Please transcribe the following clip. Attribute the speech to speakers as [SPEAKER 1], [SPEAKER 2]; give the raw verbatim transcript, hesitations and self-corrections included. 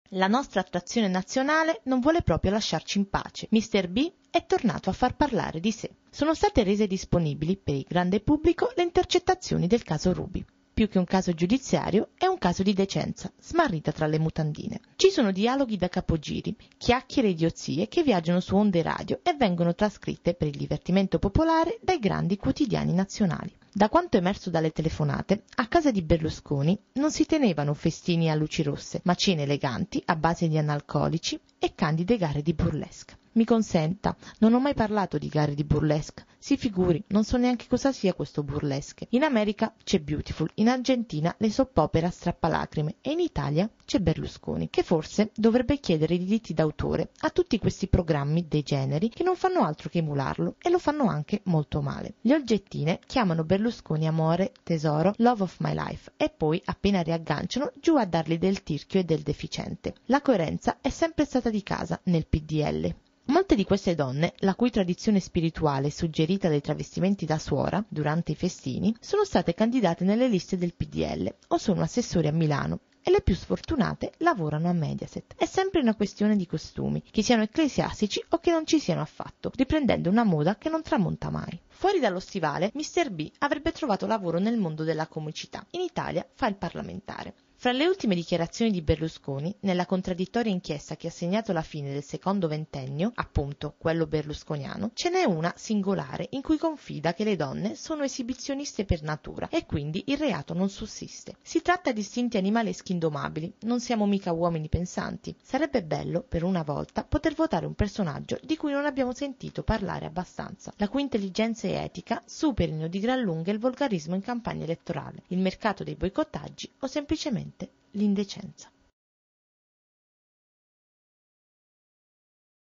[SPEAKER 1] La nostra attrazione nazionale non vuole proprio lasciarci in pace. mister B è tornato a far parlare di sé. Sono state rese disponibili per il grande pubblico le intercettazioni del caso Ruby. Più che un caso giudiziario, è un caso di decenza, smarrita tra le mutandine. Ci sono dialoghi da capogiri, chiacchiere e idiozie che viaggiano su onde radio e vengono trascritte per il divertimento popolare dai grandi quotidiani nazionali. Da quanto emerso dalle telefonate, a casa di Berlusconi non si tenevano festini a luci rosse, ma cene eleganti a base di analcolici e candide gare di burlesque. Mi consenta, non ho mai parlato di gare di burlesque. Si figuri, non so neanche cosa sia questo burlesque. In America c'è Beautiful, in Argentina le soap opera strappalacrime e in Italia c'è Berlusconi, che forse dovrebbe chiedere i diritti d'autore a tutti questi programmi degeneri che non fanno altro che emularlo e lo fanno anche molto male. Le oggettine chiamano Berlusconi amore, tesoro, love of my life e poi, appena riagganciano, giù a dargli del tirchio e del deficiente. La coerenza è sempre stata di casa nel P D L. Molte di queste donne, la cui tradizione spirituale è suggerita dai travestimenti da suora durante i festini, sono state candidate nelle liste del P D L o sono assessori a Milano e le più sfortunate lavorano a Mediaset. È sempre una questione di costumi, che siano ecclesiastici o che non ci siano affatto, riprendendo una moda che non tramonta mai. Fuori dallo stivale, mister B avrebbe trovato lavoro nel mondo della comicità. In Italia fa il parlamentare. Fra le ultime dichiarazioni di Berlusconi, nella contraddittoria inchiesta che ha segnato la fine del secondo ventennio, appunto quello berlusconiano, ce n'è una singolare in cui confida che le donne sono esibizioniste per natura e quindi il reato non sussiste. Si tratta di istinti animaleschi indomabili, non siamo mica uomini pensanti. Sarebbe bello, per una volta, poter votare un personaggio di cui non abbiamo sentito parlare abbastanza, la cui intelligenza e etica superino di gran lunga il volgarismo in campagna elettorale, il mercato dei boicottaggi o semplicemente l'indecenza.